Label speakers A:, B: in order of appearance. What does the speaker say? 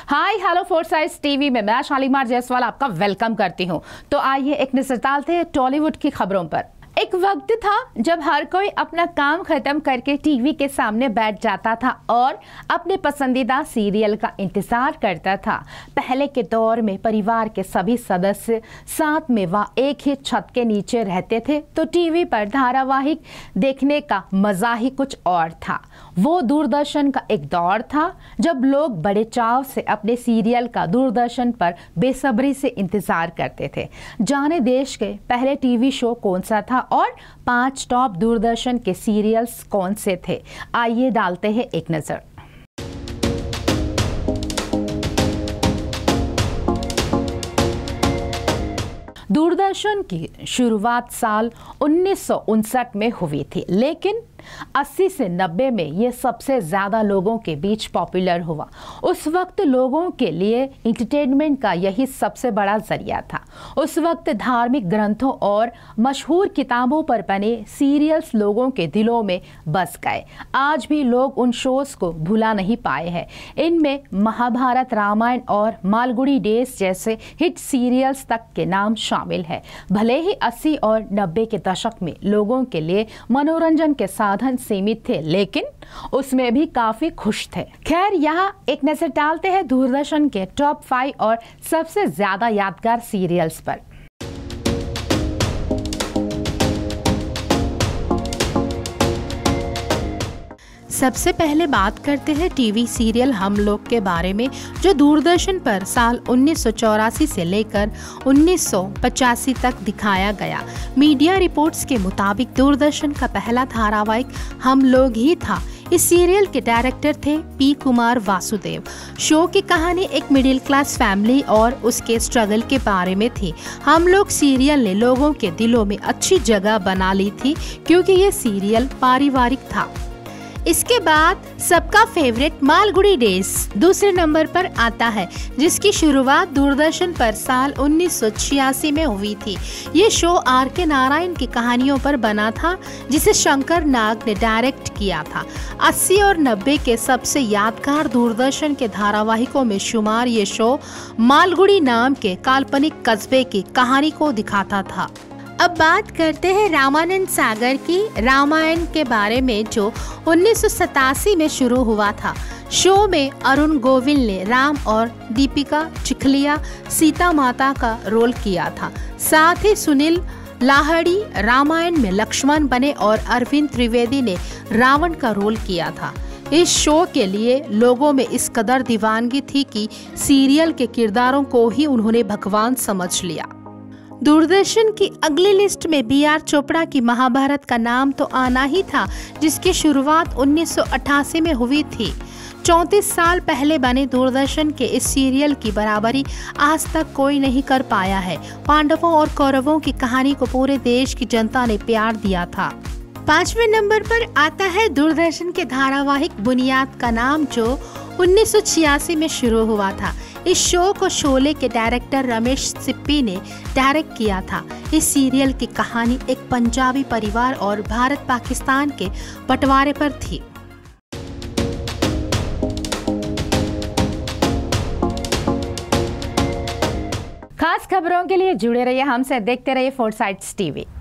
A: Hi hello फोर्साइट्स TV में मैं शालीमार जायसवाल आपका वेलकम करती हूँ। तो आइए एक नजर डालते हैं टॉलीवुड की खबरों पर। एक वक्त था जब हर कोई अपना काम खत्म करके टीवी के सामने बैठ जाता था और अपने पसंदीदा सीरियल का इंतजार करता था। पहले के दौर में परिवार के सभी सदस्य साथ में व एक ही छत के नीचे रहते थे, तो टीवी पर धारावाहिक देखने का मजा ही कुछ और था। वो दूरदर्शन का एक दौर था जब लोग बड़े चाव से अपने सीरियल का दूरदर्शन पर बेसब्री से इंतजार करते थे। जाने देश के पहले टीवी शो कौन सा था और 5 टॉप दूरदर्शन के सीरियल्स कौन से थे, आइए डालते हैं एक नजर। दूरदर्शन की शुरुआत साल 1959 में हुई थी, लेकिन 80 से 90 में ये सबसे ज़्यादा लोगों के बीच पॉपुलर हुआ। उस वक्त लोगों के लिए इंटरटेनमेंट का यही सबसे बड़ा जरिया था। उस वक्त धार्मिक ग्रंथों और मशहूर किताबों पर बने सीरियल्स लोगों के दिलों में बस गए। आज भी लोग उन शोज को भुला नहीं पाए हैं। इनमें महाभारत, रामायण और मालगुडी डेज जैसे हिट सीरियल्स तक के नाम शामिल है। भले ही 80 और 90 के दशक में लोगों के लिए मनोरंजन के साधन सीमित थे, लेकिन उसमें भी काफी खुश थे। खैर, यहाँ एक नजर डालते हैं दूरदर्शन के टॉप 5 और सबसे ज्यादा यादगार सीरियल्स पर। सबसे पहले बात करते हैं टीवी सीरियल हम लोग के बारे में, जो दूरदर्शन पर साल 1984 से लेकर 1985 तक दिखाया गया। मीडिया रिपोर्ट्स के मुताबिक दूरदर्शन का पहला धारावाहिक हम लोग ही था। इस सीरियल के डायरेक्टर थे पी कुमार वासुदेव। शो की कहानी एक मिडिल क्लास फैमिली और उसके स्ट्रगल के बारे में थी। हम लोग सीरियल ने लोगों के दिलों में अच्छी जगह बना ली थी क्योंकि ये सीरियल पारिवारिक था। इसके बाद सबका फेवरेट मालगुडी डेज दूसरे नंबर पर आता है, जिसकी शुरुआत दूरदर्शन पर साल 1986 में हुई थी। ये शो आर के नारायण की कहानियों पर बना था, जिसे शंकर नाग ने डायरेक्ट किया था। 80 और 90 के सबसे यादगार दूरदर्शन के धारावाहिकों में शुमार ये शो मालगुडी नाम के काल्पनिक कस्बे की कहानी को दिखाता था। अब बात करते हैं रामानंद सागर की रामायण के बारे में, जो 1987 में शुरू हुआ था। शो में अरुण गोविल ने राम और दीपिका चिखलिया सीता माता का रोल किया था। साथ ही सुनील लाहड़ी रामायण में लक्ष्मण बने और अरविंद त्रिवेदी ने रावण का रोल किया था। इस शो के लिए लोगों में इस कदर दीवानगी थी कि सीरियल के किरदारों को ही उन्होंने भगवान समझ लिया। दूरदर्शन की अगली लिस्ट में बी.आर. चोपड़ा की महाभारत का नाम तो आना ही था, जिसकी शुरुआत 1988 में हुई थी। 34 साल पहले बने दूरदर्शन के इस सीरियल की बराबरी आज तक कोई नहीं कर पाया है। पांडवों और कौरवों की कहानी को पूरे देश की जनता ने प्यार दिया था। 5वें नंबर पर आता है दूरदर्शन के धारावाहिक बुनियाद का नाम, जो 1986 में शुरू हुआ था। इस शो को शोले के डायरेक्टर रमेश सिप्पी ने डायरेक्ट किया था। इस सीरियल की कहानी एक पंजाबी परिवार और भारत पाकिस्तान के बंटवारे पर थी। खास खबरों के लिए जुड़े रहिए हमसे, देखते रहिए फोर्साइट्स टीवी।